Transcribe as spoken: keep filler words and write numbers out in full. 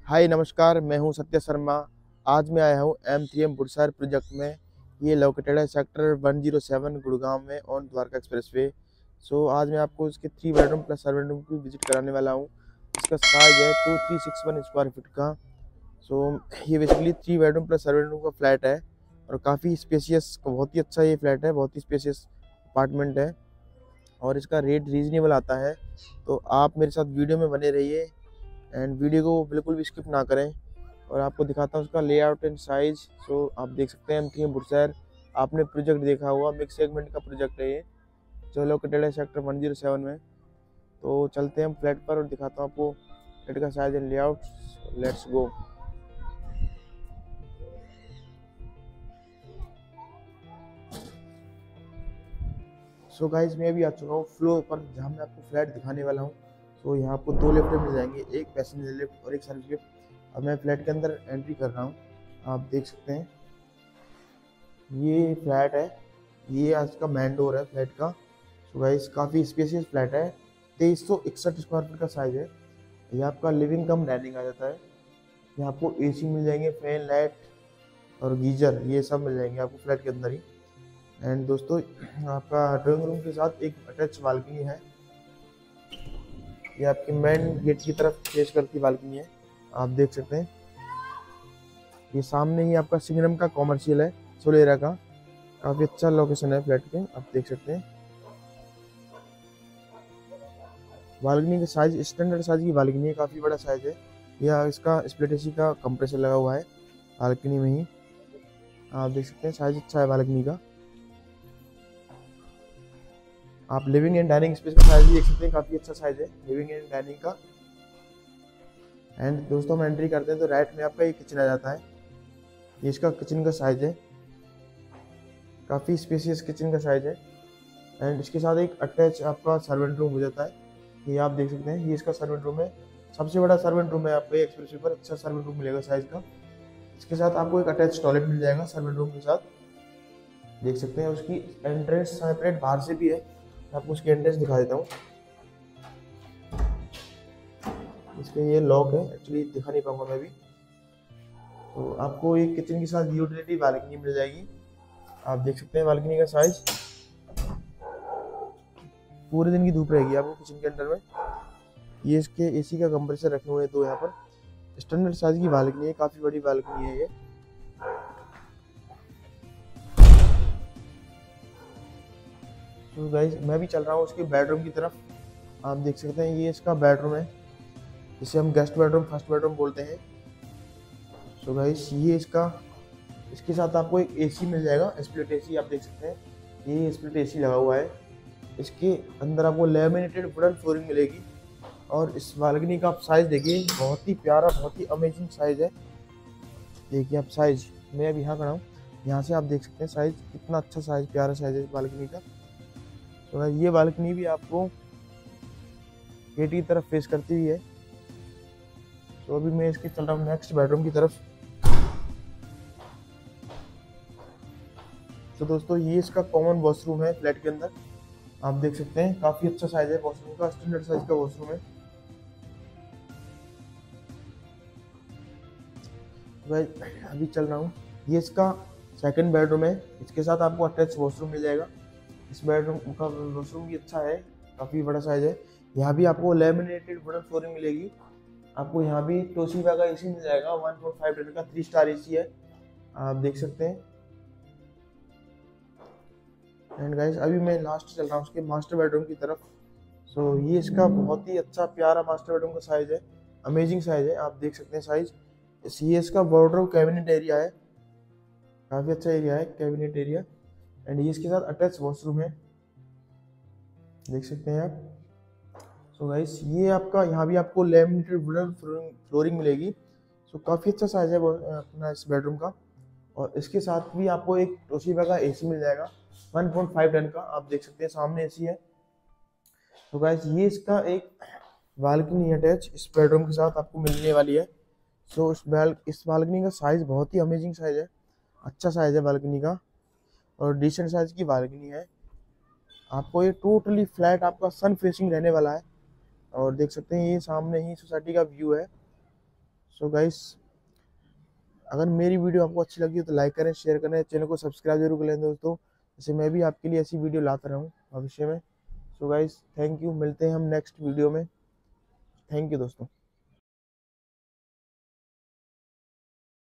हाय नमस्कार, मैं हूं सत्य शर्मा। आज मैं आया हूं एम थ्री एम बुरसार प्रोजेक्ट में। ये लोकेटेड है sector one zero seven Gurgaon में ऑन द्वारका एक्सप्रेसवे। सो आज मैं आपको इसके three bedroom plus servant room की विजिट कराने वाला हूं। इसका साइज है two three six one square feet का। सो ये basically three bedroom plus servant room का फ्लैट है और काफ़ी स्पेशियस, बहुत ही अच्छा ये फ्लैट है, बहुत ही स्पेशियस अपार्टमेंट है और इसका रेट रीजनेबल आता है। तो आप मेरे साथ वीडियो में बने रहिए एंड वीडियो को बिल्कुल भी स्किप ना करें। और आपको दिखाता हूँ उसका लेआउट एंड साइज। सो आप देख सकते हैं एम थ्री बुरसैर। आपने प्रोजेक्ट देखा हुआ, मिक्स सेगमेंट का प्रोजेक्ट है ये, जो लोकेटेड है सेक्टर वन ज़ीरो सेवन में। तो चलते हैं हम फ्लैट पर और दिखाता हूँ आपको फ्लैट का size and layout. Let's go. So guys मैं अभी आ चुका हूँ फ्लोर पर, जहाँ मैं आपको फ्लैट दिखाने वाला हूँ। सो यहाँ आपको दो लिफ्ट मिल जाएंगे, एक पैसेंजर लिफ्ट और एक सर्विस लिफ्ट। अब मैं फ्लैट के अंदर एंट्री कर रहा हूँ। आप देख सकते हैं ये फ्लैट है, ये आज का मेन डोर है फ्लैट का। सो गाइस काफ़ी स्पेशियस फ्लैट है, तेईस सौ इकसठ स्क्वायर फीट का साइज है। ये आपका लिविंग कम डाइनिंग आ जाता है। यहाँ आपको एसी मिल जाएंगे, फैन, लाइट और गीजर, ये सब मिल जाएंगे आपको फ्लैट के अंदर ही। एंड दोस्तों आपका ड्राइंग रूम के साथ एक अटैच बालकनी है। ये आपकी मेन गेट की तरफ फेस करती बालकनी है, आप देख सकते हैं। ये सामने ही आपका सिंगरम का कॉमर्शियल है, सोलेरा का। काफ़ी अच्छा लोकेशन है फ्लैट के, आप देख सकते हैं। बालकनी का साइज स्टैंडर्ड साइज की बालकनी है, काफ़ी बड़ा साइज है। यह इसका स्प्लिट एसी का कंप्रेसर लगा हुआ है बालकनी में ही, आप देख सकते हैं। साइज अच्छा है बालकनी का। आप लिविंग एंड डाइनिंग स्पेस का साइज भी देख सकते हैं, काफ़ी अच्छा साइज है लिविंग एंड डाइनिंग का। एंड दोस्तों हम एंट्री करते हैं तो राइट में आपका ये किचन आ जाता है। ये इसका किचन का साइज है, काफ़ी स्पेशियस किचन का साइज है। एंड इसके साथ एक अटैच आपका सर्वेंट रूम हो जाता है, ये आप देख सकते हैं। ये इसका सर्वेंट रूम है, सबसे बड़ा सर्वेंट रूम है आपको एक्सप्रेसवे पर। अच्छा सर्वेंट रूम मिलेगा साइज का। इसके साथ आपको एक अटैच टॉयलेट मिल जाएगा सर्वेंट रूम के साथ, देख सकते हैं। उसकी एंट्रेंस सेपरेट बाहर से भी है, आपको उसकी एंट्रेंस दिखा देता हूँ। इसका ये लॉक है, एक्चुअली दिखा नहीं पाऊंगा मैं भी। तो आपको एक किचन के साथ यूटिलिटी बालकनी मिल जाएगी, आप देख सकते हैं। बालकनी का साइज, पूरे दिन की धूप रहेगी आपको किचन के अंदर में। ये इसके एसी का कंप्रेसर रखे हुए हैं दो यहाँ पर। स्टैंडर्ड साइज की बालकनी है, काफ़ी बड़ी बालकनी है ये। तो गाइस मैं भी चल रहा हूँ उसके बेडरूम की तरफ, आप देख सकते हैं। ये इसका बेडरूम है, जिसे हम गेस्ट बेडरूम, फर्स्ट बेडरूम बोलते हैं। सो गाइस ये इसका, इसके साथ आपको एक एसी मिल जाएगा, स्प्लिट एसी, आप देख सकते हैं। ये स्प्लिट एसी लगा हुआ है। इसके अंदर आपको लेमिनेटेड वुडन फ्लोरिंग मिलेगी। और इस बालकनी का आप साइज देखिए, बहुत ही प्यारा, बहुत ही अमेजिंग साइज है। देखिए आप साइज, मैं अभी यहाँ खड़ा हूँ, यहाँ से आप देख सकते हैं साइज, कितना अच्छा साइज, प्यारा साइज है इस बालकनी का। तो ये बालकनी भी आपको गेट की तरफ फेस करती हुई है। तो अभी मैं इसके चल रहा हूँ नेक्स्ट बेडरूम की तरफ। तो दोस्तों ये इसका कॉमन वॉशरूम है फ्लैट के अंदर, आप देख सकते हैं। काफ़ी अच्छा साइज है वॉशरूम का, स्टैंडर्ड साइज का वॉशरूम है। अभी चल रहा हूँ, ये इसका सेकंड बेडरूम है। इसके साथ आपको अटैच वॉशरूम मिल जाएगा। इस बेडरूम का वॉशरूम भी अच्छा है, काफ़ी बड़ा साइज है। यहाँ भी आपको लेमिनेटेड वुडन फ्लोरिंग मिलेगी। आपको यहाँ भी टोशिबा का एसी मिल जाएगा, वन पॉइंट फाइव टन का थ्री स्टार एसी है, आप देख सकते हैं। एंड गाइस अभी मैं लास्ट चल रहा हूँ उसके मास्टर बेडरूम की तरफ। सो so, ये इसका बहुत ही अच्छा प्यारा मास्टर बेडरूम का साइज है, अमेजिंग साइज है, आप देख सकते हैं साइज। ये इसका वार्डरोब कैबिनेट एरिया है, काफ़ी अच्छा एरिया है कैबिनेट एरिया। एंड ये इसके साथ अटैच वॉशरूम है, देख सकते हैं आप। सो so गाइस ये आपका, यहाँ भी आपको लेमिनेटेड वुडन फ्लोरिंग मिलेगी। सो so, काफ़ी अच्छा साइज है अपना इस बेडरूम का। और इसके साथ भी आपको एक टोशिबा का एसी मिल जाएगा, वन पॉइंट फाइव टन का, आप देख सकते हैं सामने एसी है। तो गाइस ये इसका एक बालकनी अटैच इस बेडरूम के साथ आपको मिलने वाली है। सो इस बाल इस बालकनी का साइज बहुत ही अमेजिंग साइज है, अच्छा साइज है बालकनी का और डिसेंट साइज की बालकनी है। आपको ये टोटली फ्लैट आपका सन फेसिंग रहने वाला है। और देख सकते हैं ये सामने ही सोसाइटी का व्यू है। सो गाइस, अगर मेरी वीडियो आपको अच्छी लगी हो तो लाइक करें, शेयर करें, चैनल को सब्सक्राइब जरूर कर लें दोस्तों, जैसे मैं भी आपके लिए ऐसी वीडियो लाता रहूँ भविष्य में। सो गाइस, थैंक यू, मिलते हैं हम नेक्स्ट वीडियो में। थैंक यू दोस्तों।